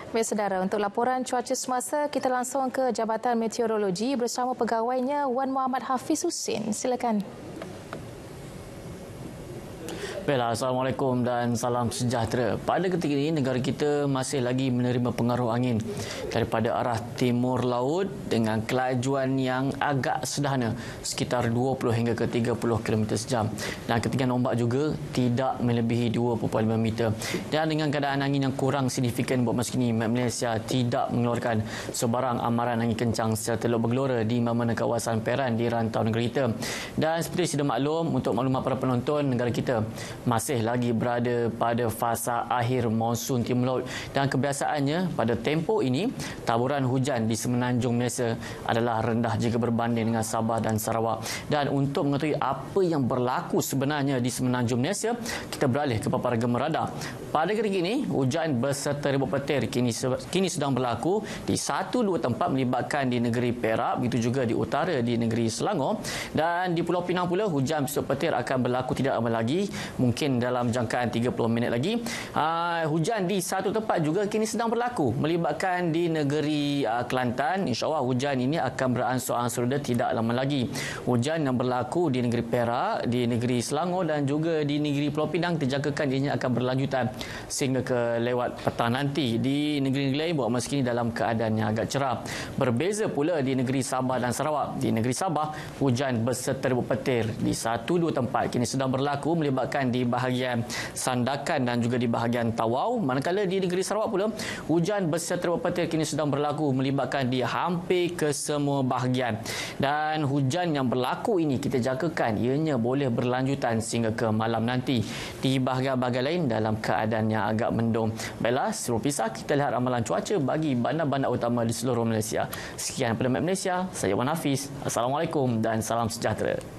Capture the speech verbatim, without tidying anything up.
Baik saudara, untuk laporan cuaca semasa kita langsung ke Jabatan Meteorologi bersama pegawainya Wan Muhammad Hafiz Husin. Silakan. Baiklah, Assalamualaikum dan salam sejahtera. Pada ketika ini, negara kita masih lagi menerima pengaruh angin daripada arah timur laut dengan kelajuan yang agak sederhana, sekitar dua puluh hingga ke tiga puluh kilometer sejam. Dan ketinggian ombak juga tidak melebihi dua puluh lima meter. Dan dengan keadaan angin yang kurang signifikan buat masa kini, Malaysia tidak mengeluarkan sebarang amaran angin kencang secara teluk bergelora di mana-mana kawasan Peran di rantau negara kita. Dan seperti sudah maklum, untuk maklumat para penonton, negara kita masih lagi berada pada fasa akhir monsun timur laut dan kebiasaannya pada tempoh ini taburan hujan di semenanjung Malaysia adalah rendah jika berbanding dengan Sabah dan Sarawak. Dan untuk mengetahui apa yang berlaku sebenarnya di semenanjung Malaysia, kita beralih ke paparan gema radar. Pada ketika ini, hujan beserta ribut petir kini kini sedang berlaku di satu dua tempat melibatkan di negeri Perak, begitu juga di utara di negeri Selangor, dan di Pulau Pinang pula hujan beserta petir akan berlaku tidak lama lagi, mungkin dalam jangkaan tiga puluh minit lagi. Uh, hujan di satu tempat juga kini sedang berlaku melibatkan di negeri uh, Kelantan. InsyaAllah hujan ini akan beransur-ansur reda tidak lama lagi. Hujan yang berlaku di negeri Perak, di negeri Selangor dan juga di negeri Pulau Pinang dijangkakan ianya akan berlanjutan sehingga ke lewat petang nanti. Di negeri-negeri lain buat masa kini dalam keadaan yang agak cerah. Berbeza pula di negeri Sabah dan Sarawak. Di negeri Sabah, hujan beserta ribut petir di satu dua tempat kini sedang berlaku melibatkan di bahagian Sandakan dan juga di bahagian Tawau. Manakala di negeri Sarawak pula, hujan beserta ribut petir kini sedang berlaku melibatkan di hampir ke semua bahagian. Dan hujan yang berlaku ini kita jangkakan ianya boleh berlanjutan sehingga ke malam nanti di bahagian-bahagian lain dalam keadaan yang agak mendung. Baiklah, sebelum pisah kita lihat ramalan cuaca bagi bandar-bandar utama di seluruh Malaysia. Sekian daripada Malaysia, saya Wan Hafiz. Assalamualaikum dan salam sejahtera.